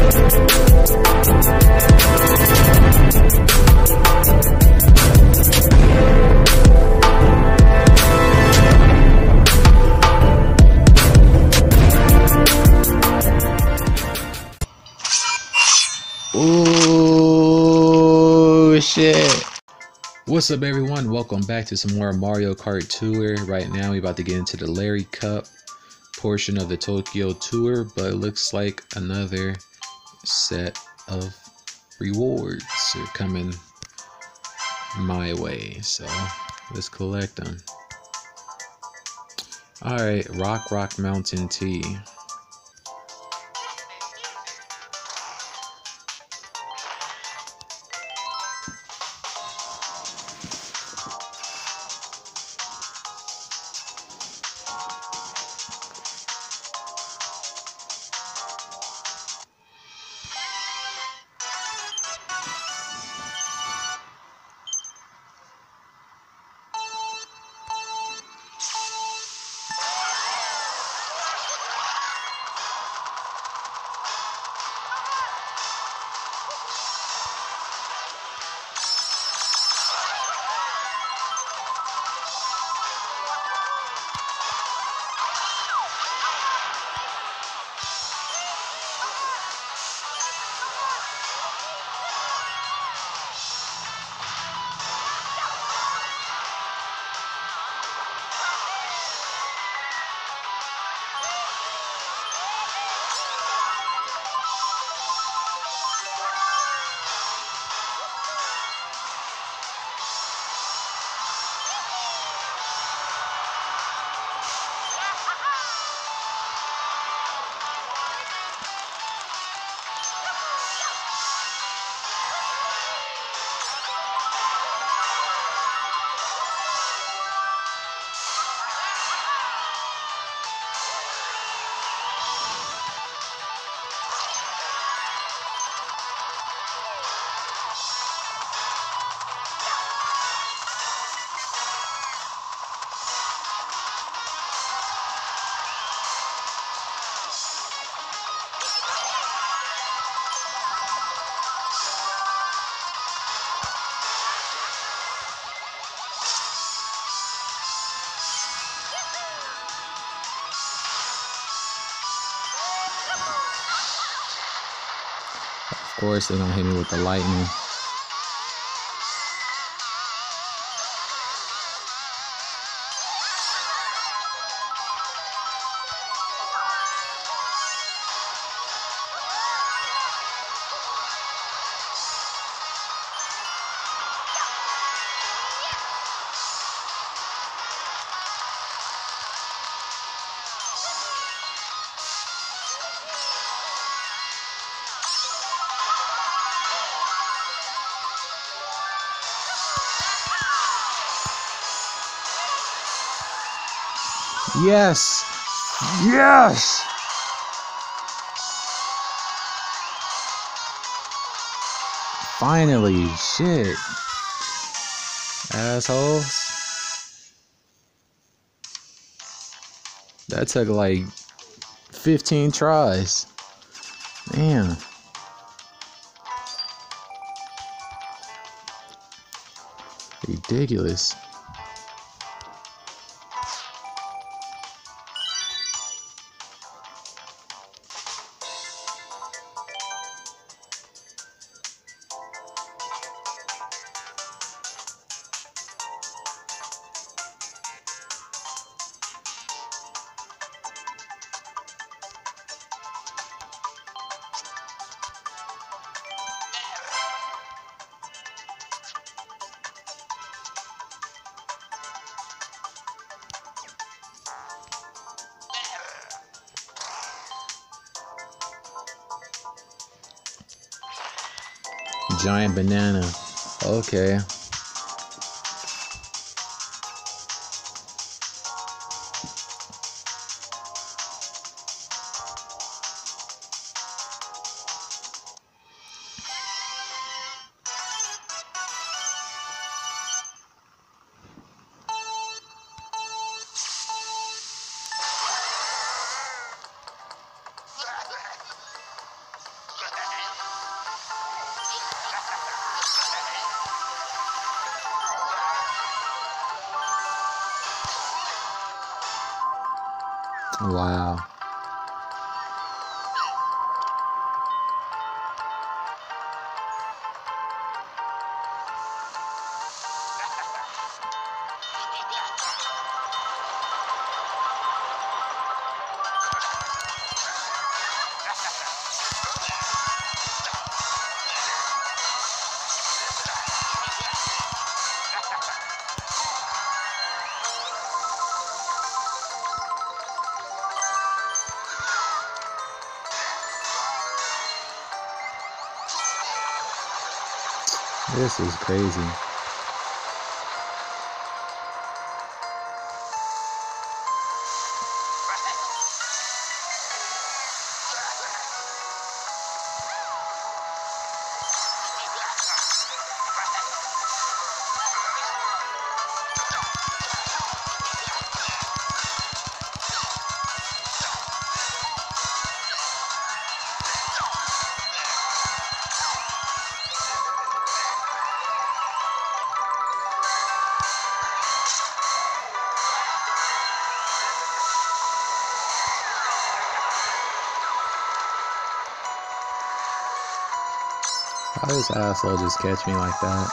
Ooh, shit. What's up, everyone? Welcome back to some more Mario Kart Tour. Right now, we're about to get into the Larry Cup portion of the Tokyo Tour, but it looks like another set of rewards are coming my way, so let's collect them. Alright, Rock Mountain Tea. Of course, they're gonna hit me with the lightning. Yes! Yes! Finally, shit. Assholes. That took like 15 tries. Damn. Ridiculous. Giant banana. Okay. Wow. This is crazy. How does this asshole just catch me like that?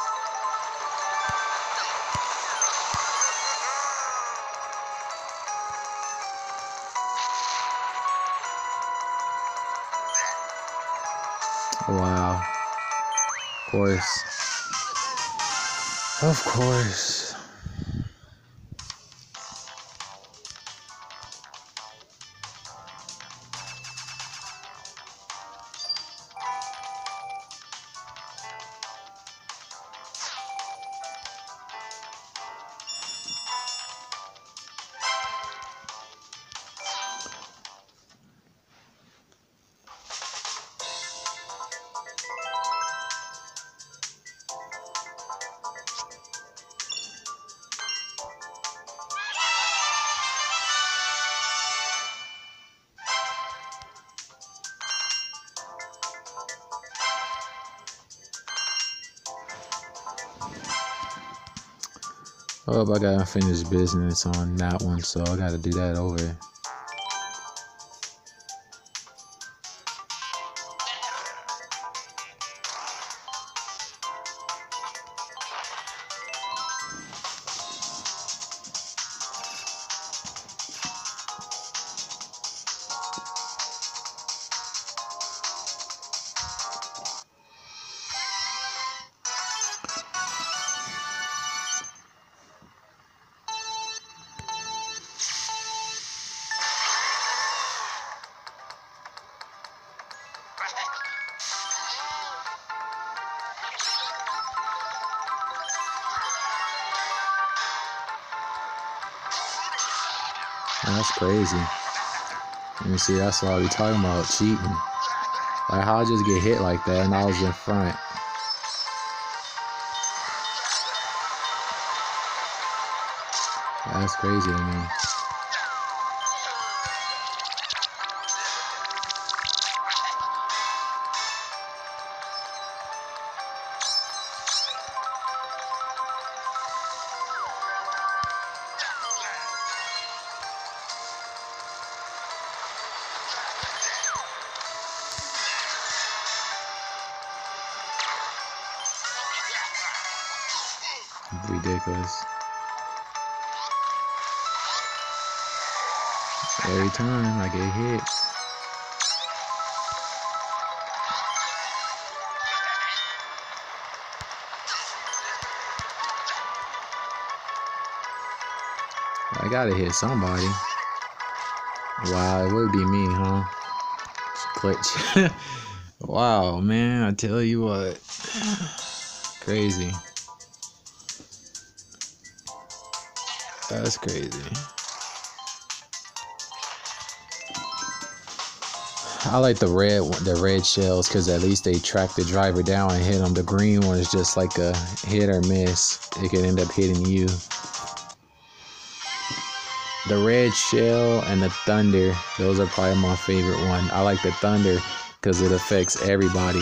Wow. Of course. Of course. Oh, I got unfinished business on that one, so I gotta do that over. That's crazy. Let me see, that's what I be talking about, cheating. Like, how I just get hit like that and I was in front. That's crazy to me. Ridiculous. Every time I get hit. I gotta hit somebody. Wow, it would be me, huh? Glitch. Wow, man, I tell you what. Crazy. That's crazy. I like the red shells because at least they track the driver down and hit them. The green one is just like a hit or miss. It could end up hitting you. The red shell and the thunder, those are probably my favorite one. I like the thunder because it affects everybody.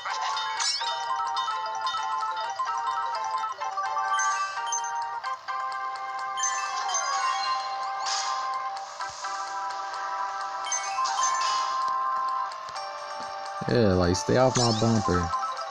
Yeah, like stay off my bumper.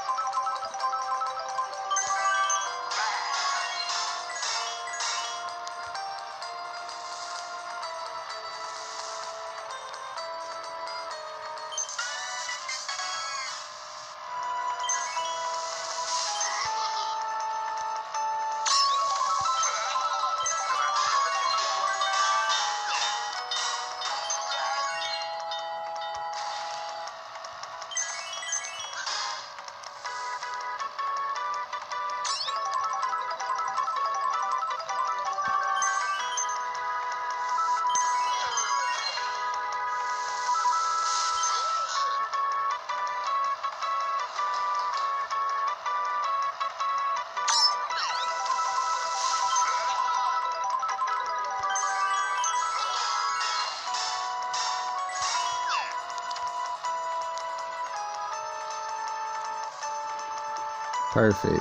Perfect.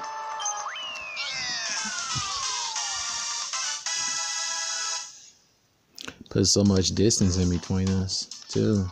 Put so much distance in between us, too.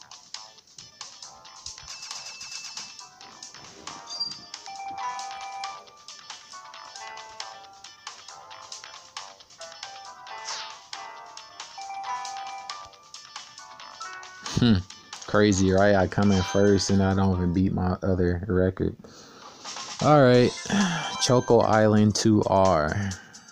Crazy, right? I come in first and I don't even beat my other record. All right. Choco Island 2R.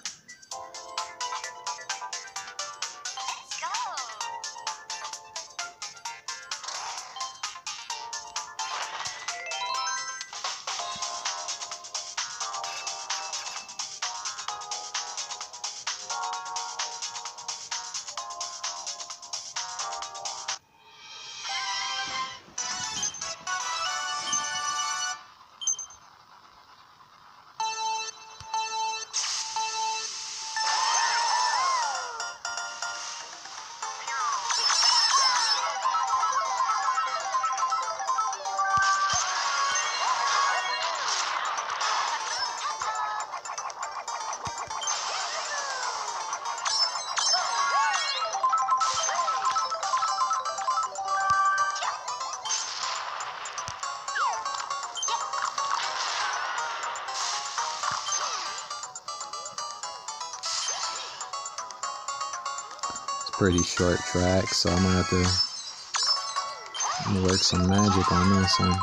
Pretty short track, so I'm gonna have to work some magic on this one.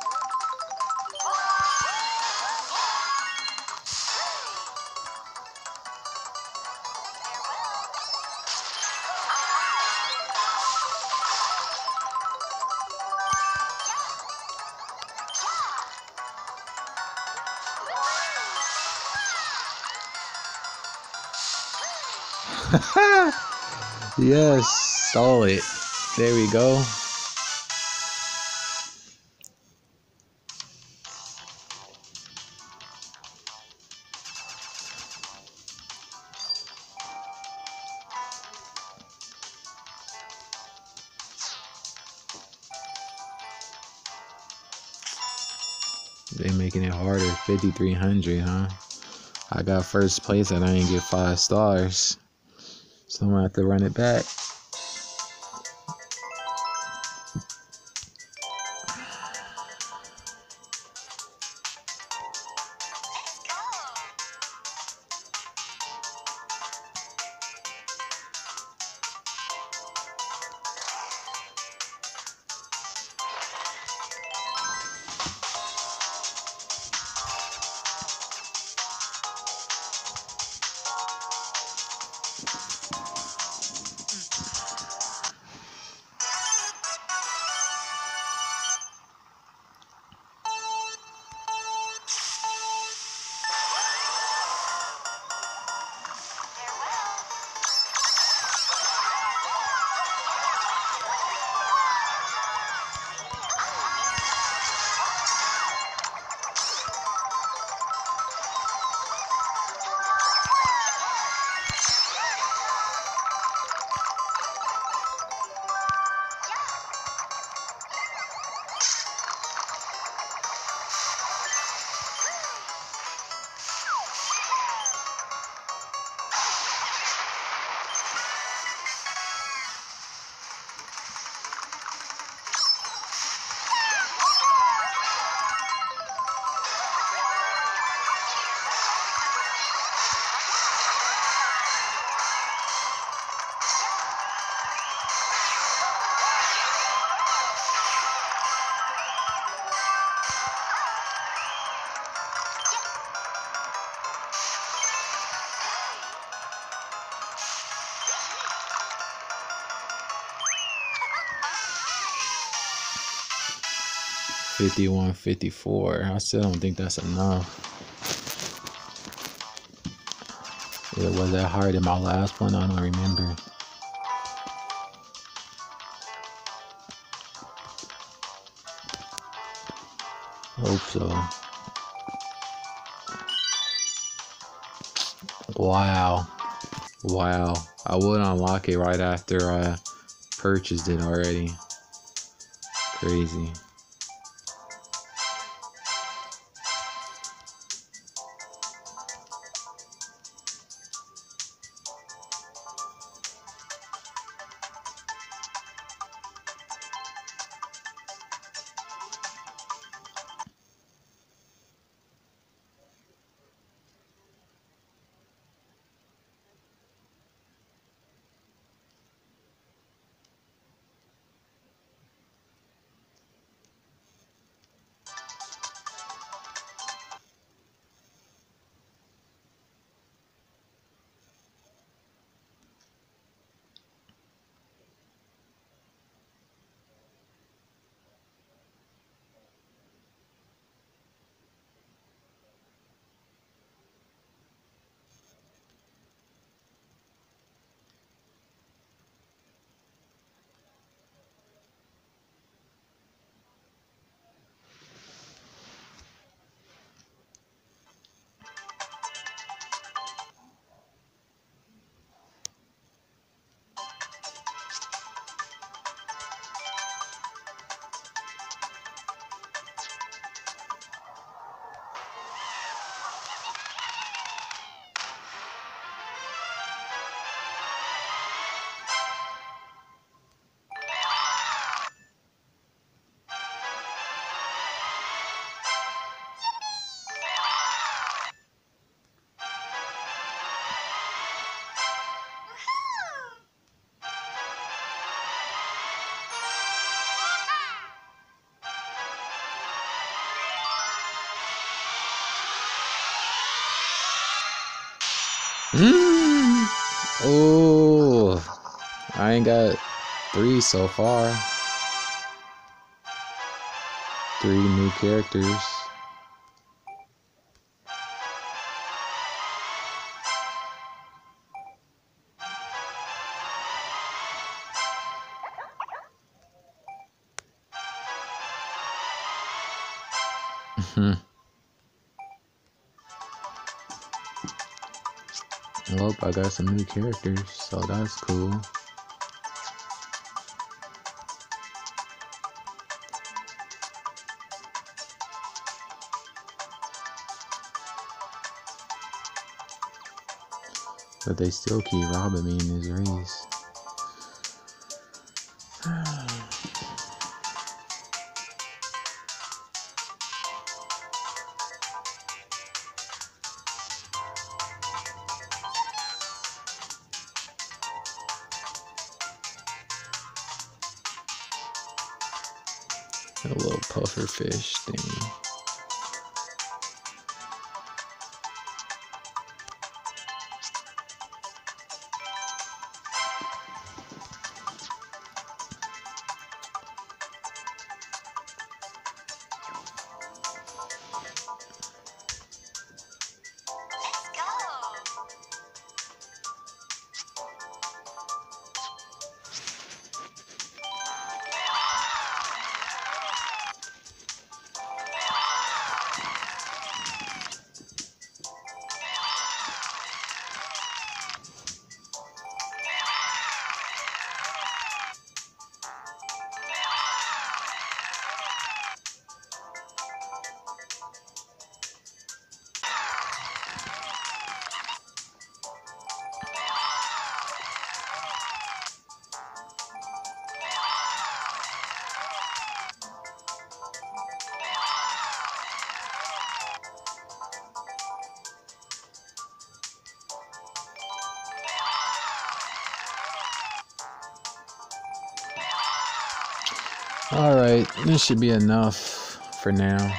Yes, solid. There we go. They making it harder. 5,300, huh? I got first place and I didn't get 5 stars. So I'm gonna have to run it back. 51, 54. I still don't think that's enough. It was that hard in my last one. I don't remember. Hope so. Wow. Wow. I would unlock it right after I purchased it already. Crazy. Oh, I ain't got 3 so far. 3 new characters. Well, I got some new characters, so that's cool. But they still keep robbing me in this race. A little puffer fish thing. Alright, this should be enough for now.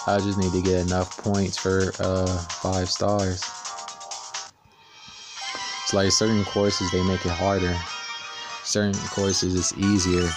I just need to get enough points for 5 stars. It's like certain courses, they make it harder. Certain courses, it's easier.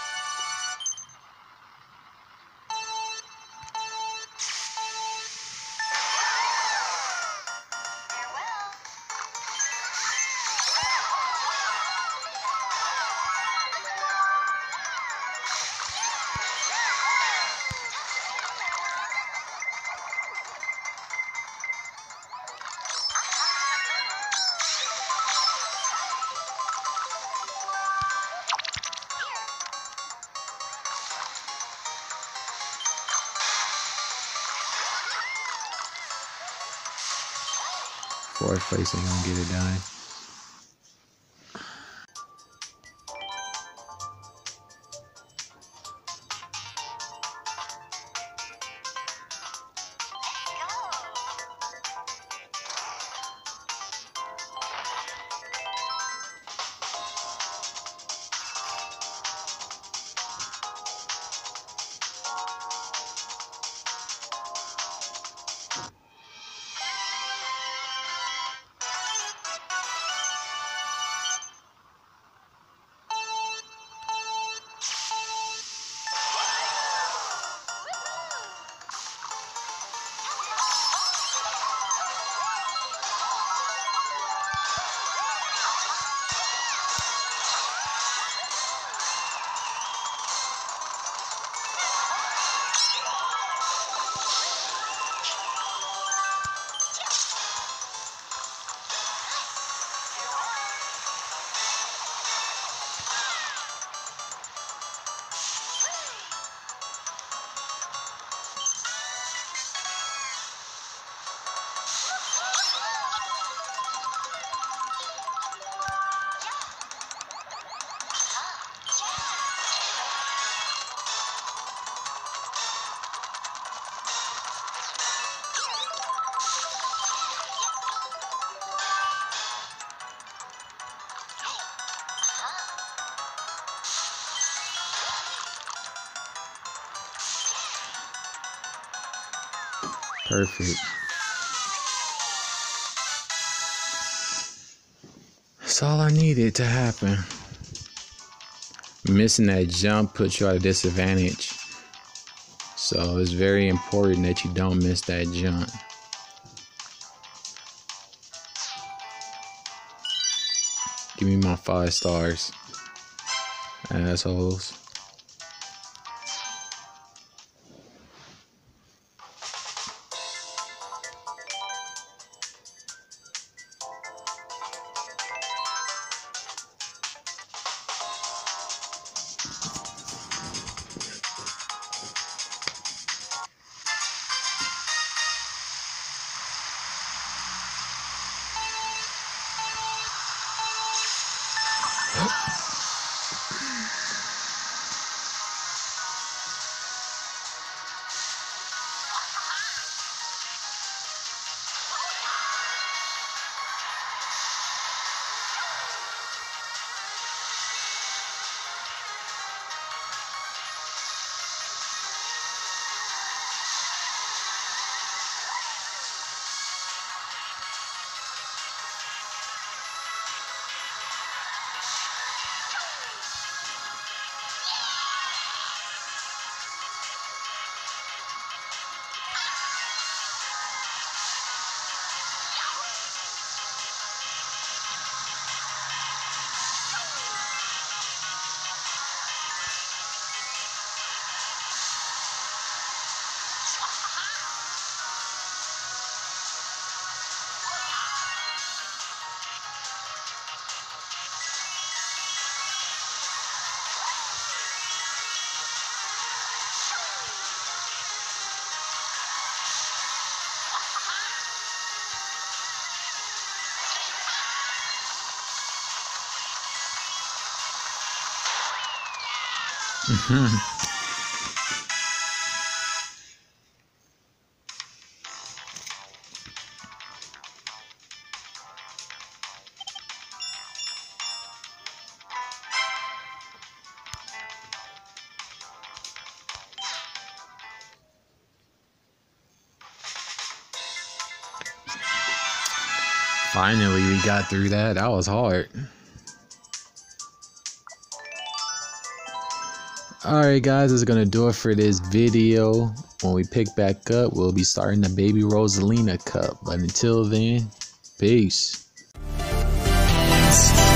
Fourth place ain't gonna get it done. Perfect. That's all I needed to happen. Missing that jump puts you at a disadvantage. So it's very important that you don't miss that jump. Give me my 5 stars, assholes. Finally, we got through that. That was hard. Alright guys, that's gonna do it for this video. When we pick back up, we'll be starting the Baby Rosalina Cup. But until then, peace.